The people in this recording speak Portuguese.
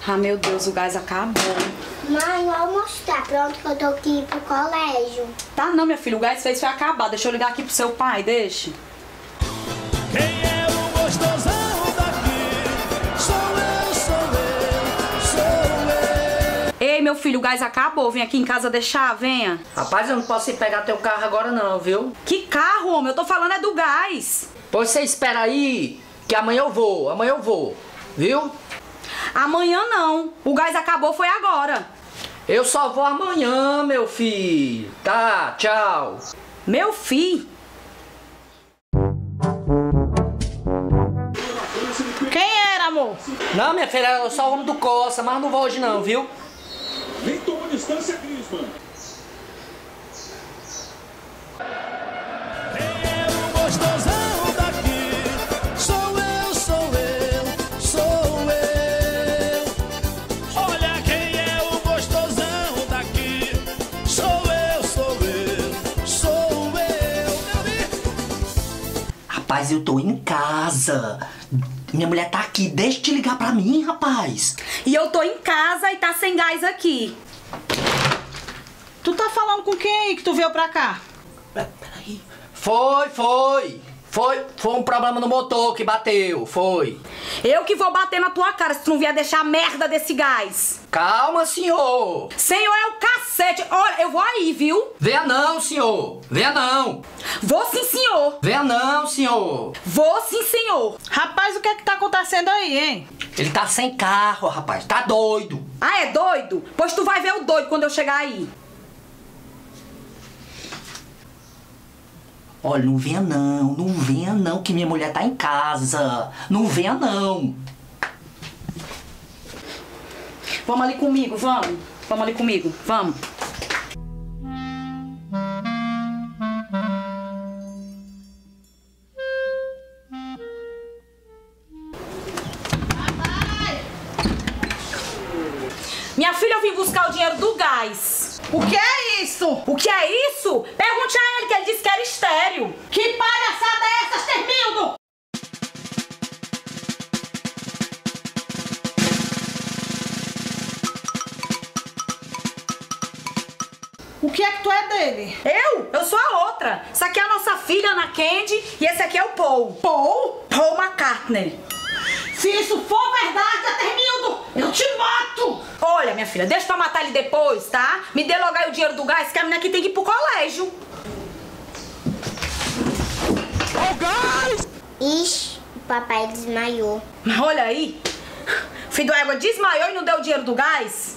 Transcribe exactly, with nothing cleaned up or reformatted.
Ah, meu Deus, o gás acabou. Mãe, vou mostrar pronto que eu tô aqui pro colégio. Tá não, minha filha, o gás fez foi acabar. Deixa eu ligar aqui pro seu pai, deixa. Quem é o gostosão daqui? Sou eu, sou eu, sou eu. Ei, meu filho, o gás acabou. Vem aqui em casa deixar, venha. Rapaz, eu não posso ir pegar teu carro agora não, viu? Que carro, homem? Eu tô falando é do gás. Pois você espera aí, que amanhã eu vou, amanhã eu vou, viu? Amanhã não. O gás acabou foi agora. Eu só vou amanhã, meu filho. Tá, tchau. Meu filho? Quem era, amor? Não, minha filha, eu sou o homem do Coça, mas não vou hoje não, viu? Nem toma distância, Griezmann. Quem é o gostosão daqui? Sou eu, sou eu, sou eu. Olha quem é o gostosão daqui. Sou eu, sou eu, sou eu. Meu Deus. Rapaz, eu tô em casa. Minha mulher tá aqui, deixa de ligar pra mim, rapaz. E eu tô em casa e tá sem gás aqui. Tu tá falando com quem aí que tu veio pra cá? Peraí. Foi, foi. Foi, foi um problema no motor que bateu, foi. Eu que vou bater na tua cara se tu não vier deixar a merda desse gás. Calma, senhor. Senhor é o cacete. Olha, eu vou aí, viu? Venha não, senhor. Venha não. Vou sim, senhor. Venha não, senhor. Vou sim, senhor. Rapaz, o que é que tá acontecendo aí, hein? Ele tá sem carro, rapaz. Tá doido. Ah, é doido? Pois tu vai ver o doido quando eu chegar aí. Olha, não venha não, não venha não, que minha mulher tá em casa. Não venha não. Vamos ali comigo, vamos. Vamos ali comigo, vamos. Minha filha, eu vim buscar o dinheiro do gás. O que é isso? O que é isso? Pergunte a ele, que ele disse que era estéreo. Que palhaçada é essa, Termildo? O que é que tu é dele? Eu? Eu sou a outra. Essa aqui é a nossa filha, Ana Candy, e esse aqui é o Paul. Paul? Paul McCartney. Se isso for verdade, Termildo, eu te mato! Olha, minha filha, deixa pra matar ele depois, tá? Me dê logo aí o dinheiro do gás, que a menina aqui tem que ir pro colégio. Ó o gás! Ixi, o papai desmaiou. Olha aí. O filho do égua desmaiou e não deu o dinheiro do gás?